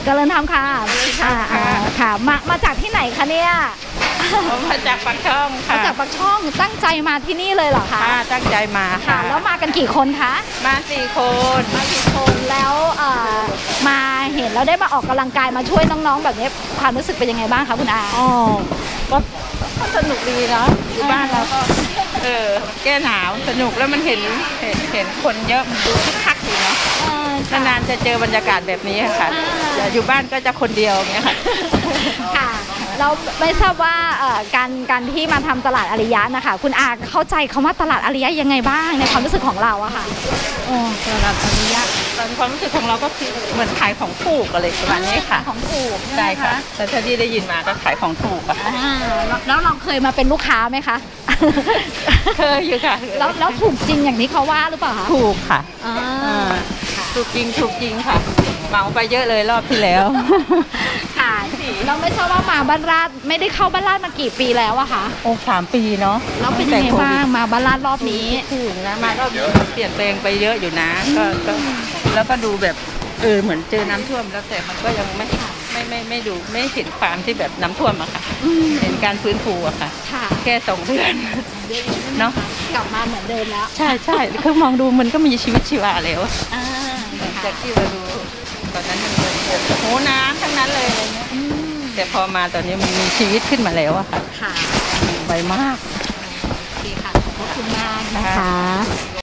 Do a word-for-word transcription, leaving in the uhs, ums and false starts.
เจริญธรรมค่ะค่ะค่ะมามาจากที่ไหนคะเนี่ยมาจากปากช่องค่ะมาจากปากช่องตั้งใจมาที่นี่เลยเหรอคะตั้งใจมาค่ะแล้วมากันกี่คนคะมาสี่คนมาสี่คนแล้วมาเห็นแล้วได้มาออกกำลังกายมาช่วยน้องๆแบบนี้ความรู้สึกเป็นยังไงบ้างคะคุณอาอ๋อก็สนุกดีเนาะอยู่บ้านเราก็เออแก้หนาวสนุกแล้วมันเห็นเห็นเห็นคนเยอะมันดูคึกคักดีเนาะนานๆจะเจอบรรยากาศแบบนี้ค่ะอยู่บ้านก็จะคนเดียวเงี้ยค่ะค่ะเราไม่ทราบว่าการการที่มาทำตลาดอาริยะนะคะคุณอาเข้าใจคำว่าตลาดอาริยะยังไงบ้างในความรู้สึกของเราอะค่ะโอ้ตลาดอาริยะตอนความรู้สึกของเราก็คือเหมือนขายของถูกอะไรประมาณนี้ค่ะของถูกใช่ค่ะแต่ถ้าที่ได้ยินมาก็ขายของถูกค่ะแล้วเราเคยมาเป็นลูกค้าไหมคะเคยอยู่ค่ะแล้วแล้วถูกจริงอย่างที่เขาว่าหรือเปล่าคะถูกค่ะถูกจริงถูกจริงค่ะเหมาไปเยอะเลยรอบที่แล้วค่ะเราไม่ทราบว่ามาบ้านราชไม่ได้เข้าบ้านราชมากี่ปีแล้วอะคะโอ้สามปีเนาะแล้วเป็นยังไงบ้างมาบ้านราชรอบนี้ถึงนะมารอบนี้เปลี่ยนแปลงไปเยอะอยู่นะก็แล้วก็ดูแบบเออเหมือนเจอน้ำท่วมแล้วแต่มันก็ยังไม่ไม่ไม่ไม่ดูไม่เห็นความที่แบบน้ำท่วมอะค่ะเห็นการฟื้นฟูอะค่ะแค่สองเดือนเนาะกลับมาเหมือนเดิมแล้วใช่ใช่คือมองดูมันก็มีชีวิตชีวาแล้วจากที่เราดูตอนนั้นมันเป็นโหน้ำทั้งนั้นเลยอะไรเงี้ยแต่พอมาตอนนี้มันมีชีวิตขึ้นมาแล้วอะค่ะค่ะไวมากดีค่ะขอบคุณมากนะคะ